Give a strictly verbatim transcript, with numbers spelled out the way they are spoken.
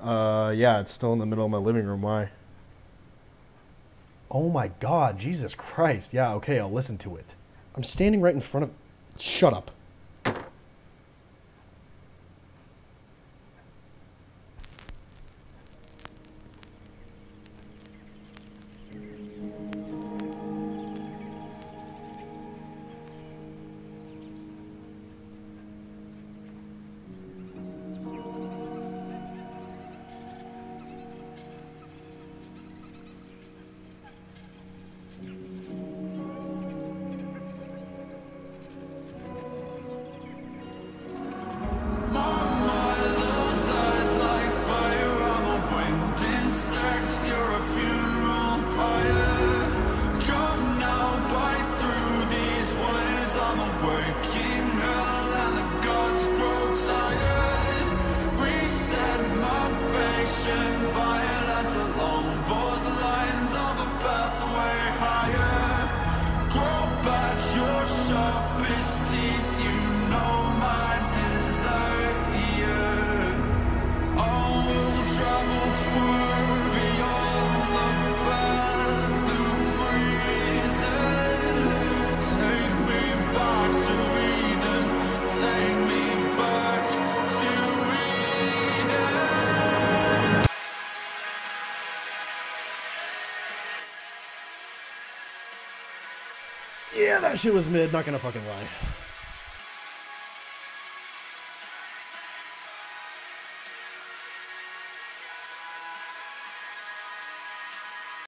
Uh, yeah, it's still in the middle of my living room. Why? Oh my God, Jesus Christ. Yeah, okay, I'll listen to it. I'm standing right in front of... Shut up. Violence along both lines of a pathway higher. Grow back your sharpest teeth, you know my desire. I will travel far beyond the path of freezing. Take me back to Eden, take me back to Eden. Yeah, that shit was mid, not gonna fucking lie.